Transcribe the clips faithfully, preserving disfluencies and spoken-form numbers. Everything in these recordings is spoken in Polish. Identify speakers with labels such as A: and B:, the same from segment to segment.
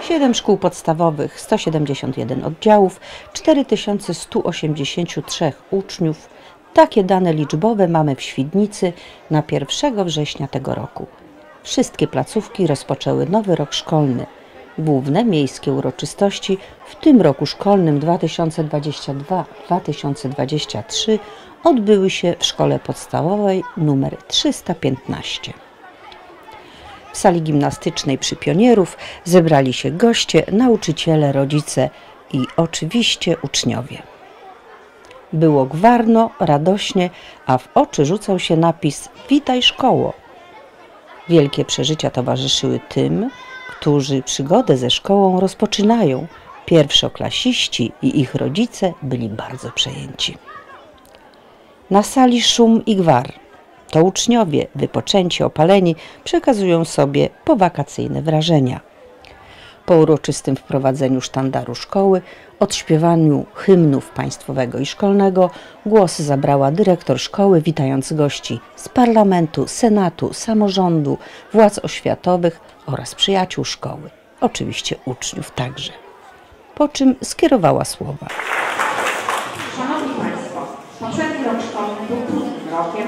A: siedem szkół podstawowych, sto siedemdziesiąt jeden oddziałów, cztery tysiące sto osiemdziesiąt trzy uczniów. Takie dane liczbowe mamy w Świdnicy na pierwszego września tego roku. Wszystkie placówki rozpoczęły nowy rok szkolny. Główne miejskie uroczystości w tym roku szkolnym dwa tysiące dwudziestym drugim dwa tysiące dwudziestym trzecim odbyły się w szkole podstawowej nr trzysta piętnaście. W sali gimnastycznej przy Pionierów zebrali się goście, nauczyciele, rodzice i oczywiście uczniowie. Było gwarno, radośnie, a w oczy rzucał się napis „Witaj szkoło”. Wielkie przeżycia towarzyszyły tym, którzy przygodę ze szkołą rozpoczynają. Pierwszoklasiści i ich rodzice byli bardzo przejęci. Na sali szum i gwar. To uczniowie, wypoczęci, opaleni, przekazują sobie powakacyjne wrażenia. Po uroczystym wprowadzeniu sztandaru szkoły, odśpiewaniu hymnów państwowego i szkolnego, głos zabrała dyrektor szkoły, witając gości z parlamentu, senatu, samorządu, władz oświatowych oraz przyjaciół szkoły, oczywiście uczniów także. Po czym skierowała słowa.
B: Szanowni Państwo, poprzedni rok szkolny był trudnym rokiem,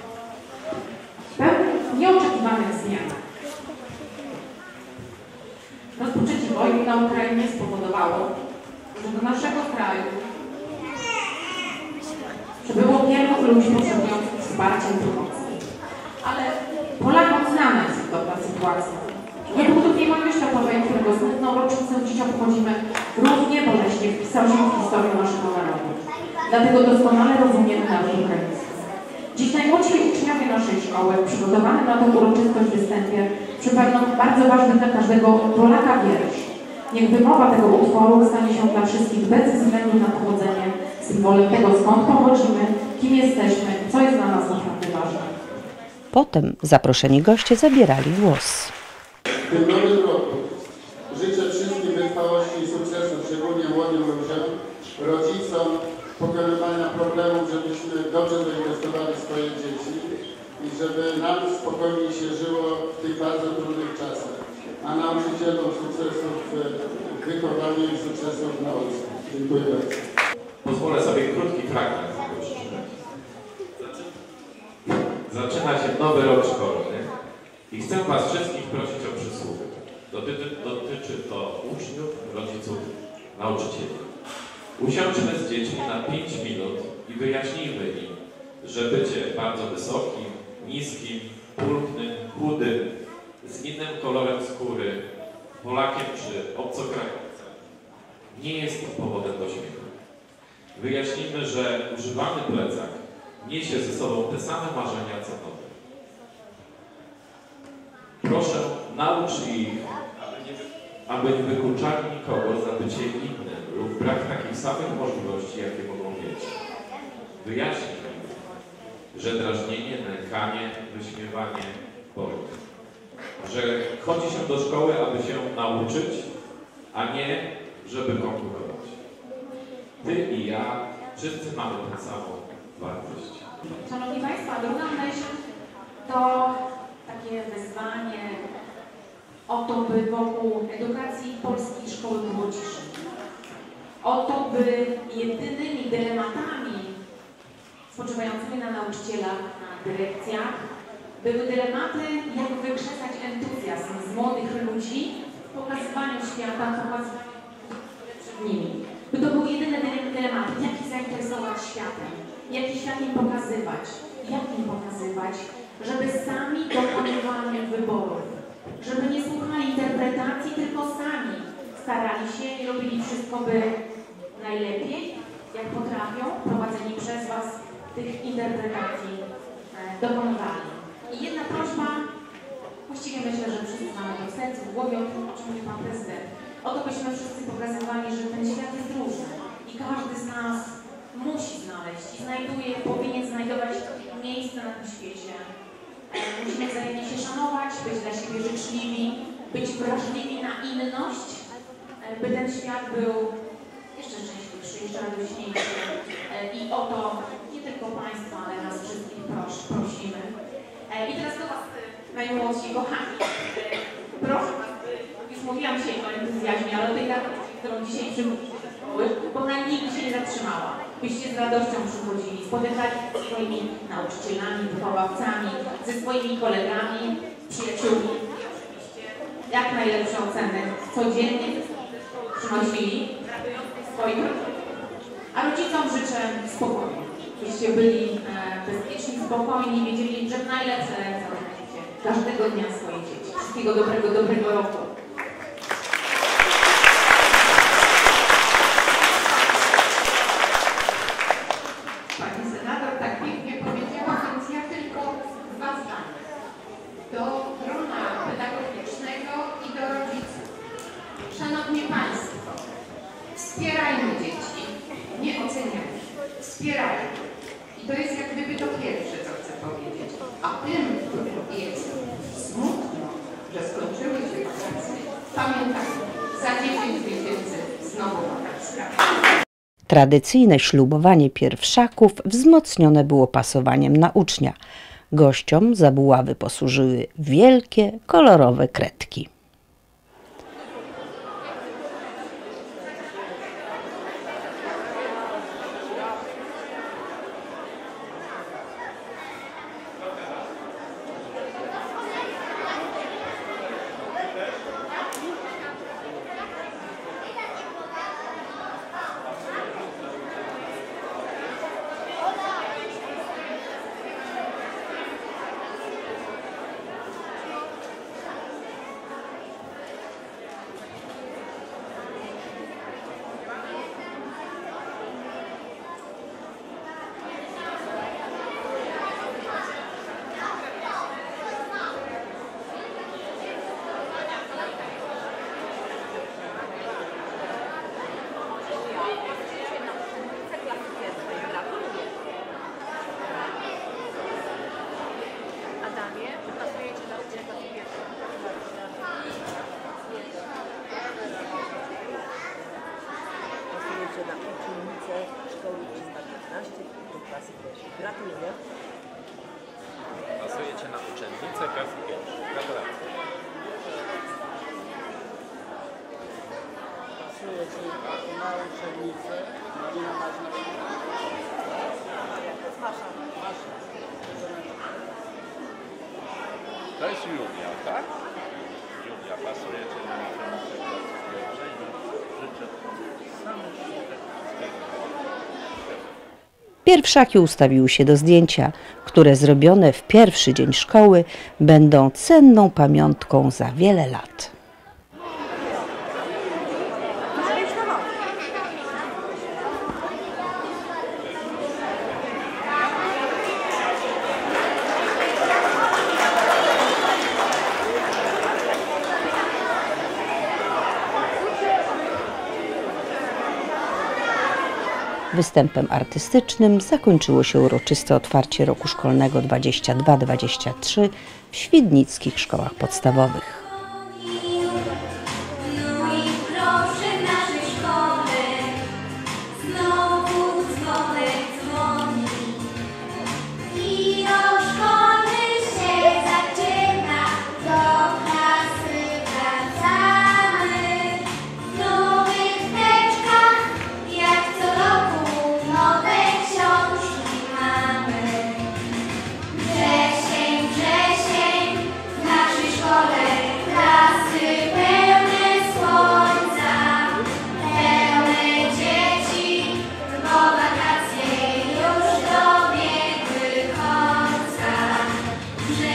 B: pełnym nieoczekiwanych zmian. Rozpoczęcie wojny na Ukrainie spowodowało, że do naszego kraju przybyło wielu ludzi potrzebujących wsparcia i pomocy. Ale Polakom znana jest dobra sytuacja. Wybuch II wojny światowej, którego smutną rocznicę dziś obchodzimy, równie boleśnie wpisał się w historię naszego narodu. Dlatego doskonale rozumiemy naród ukraiński. Dziś najmłodsi uczniowie naszej szkoły, przygotowani na tę uroczystość występie, przypomną bardzo ważny dla każdego Polaka wiersz. Niech wymowa tego utworu stanie się dla wszystkich bez względu na pochodzenie symbolem tego, skąd pochodzimy, kim jesteśmy, co jest dla nas naprawdę ważne.
A: Potem zaproszeni goście zabierali głos.
C: W tym nowym roku życzę wszystkim wytrwałości i sukcesu, szczególnie młodym ludziom, rodzicom, pokonywania problemów, żebyśmy dobrze zainwestowali w swoje dzieci i żeby nam spokojnie się żyło w tych bardzo trudnych czasach, a nauczycielom sukcesów w wychowaniu i sukcesów w nauce. Dziękuję bardzo.
D: Pozwolę sobie krótki fragment tego przeczytać. Zaczyna się nowy rok szkolny i chcę Was wszystkich prosić o przysługę. Dotyczy, dotyczy to uczniów, rodziców, nauczycieli. Usiądźmy z dziećmi na pięć minut i wyjaśnijmy im, że bycie bardzo wysokim, niskim, pulchnym, chudym, z innym kolorem skóry, Polakiem czy obcokrajowcem nie jest ich powodem do śmiechu. Wyjaśnijmy, że używany plecak niesie ze sobą te same marzenia co nowe. Proszę, naucz ich, aby nie wykluczali nikogo za bycie innym lub brak takich samych możliwości, jakie mogą mieć. Wyjaśnij im, że drażnienie, nękanie, wyśmiewanie boli. Że chodzi się do szkoły, aby się nauczyć, a nie, żeby konkurować. Ty i ja, wszyscy mamy tę samą wartość.
B: Szanowni Państwo, druga myśl to takie wyzwanie o to, by wokół edukacji polskiej szkoły było ciszy. O to, by jedynymi dylematami spoczywającymi na nauczycielach, na dyrekcjach, były dylematy, jak wykrzesać entuzjazm z młodych ludzi w pokazywaniu świata, w pokazywaniu przed nimi. By to były jedyne dylematy, jak ich zainteresować światem, jaki świat im pokazywać, jak im pokazywać, żeby sami dokonywali wyborów, żeby nie słuchali interpretacji, tylko sami starali się i robili wszystko, by najlepiej, jak potrafią, prowadzeni przez Was, tych interpretacji dokonywali. I jedna prośba, właściwie myślę, że wszyscy mamy to w sercu, w głowie, o tym, o czym mówi Pan Prezydent. O to byśmy wszyscy pokazywali, że ten świat jest różny i każdy z nas musi znaleźć i znajduje, powinien znajdować miejsce na tym świecie. Musimy wzajemnie się szanować, być dla siebie życzliwi, być wrażliwi na inność, by ten świat był jeszcze szczęśliwszy, jeszcze radośniejszy. I o to nie tylko Państwa, ale nas wszystkich pros prosimy. I teraz do Was, najmłodsi, kochani. Proszę Was, już mówiłam dzisiaj o entuzjazmie. entuzjazmie, ale o tej radości, którą dzisiaj przychodzicie do szkoły, bo ona nigdy się nie zatrzymała. Byście z radością przychodzili, spotykali się ze swoimi nauczycielami, wychowawcami, ze swoimi kolegami, przyjaciółmi. Jak najlepsze oceny codziennie przynosili swoich rodziców. A rodzicom życzę spokoju. Byście byli e, bezpieczni, spokojni, wiedzieli, że w najlepsze ręce odnajdziecie każdego dnia swoje dzieci. Wszystkiego dobrego, dobrego roku.
E: Pani senator tak pięknie powiedziała, więc ja tylko dwa zdania. Do grona pedagogicznego i do rodziców. Szanowni Państwo, wspierajmy dzieci, nie oceniajmy, wspierajmy. I to jest jak gdyby to pierwsze, co chcę powiedzieć. A tym, którym jest smutno, że skończyły się wakacje, pamiętajmy, za dziesięć miesięcy znowu wakacje.
A: Tradycyjne ślubowanie pierwszaków wzmocnione było pasowaniem na ucznia. Gościom za buławy posłużyły wielkie, kolorowe kredki.
F: Na uczennicę szkoły trzysta piętnaście do klasy pierwszej. Gratuluję.
G: Pasujecie na uczennicę klasy pierwszej. Gratulacje.
H: Pasujecie na uczennicę, nie na ważne.
G: To jest Julia, tak? Julia, pasujecie na uczennicę klasy pierwszej. Życzę samych
A: Pierwszaki ustawiły się do zdjęcia, które zrobione w pierwszy dzień szkoły będą cenną pamiątką za wiele lat. Występem artystycznym zakończyło się uroczyste otwarcie roku szkolnego dwadzieścia dwa dwadzieścia trzy w świdnickich szkołach podstawowych.
I: Że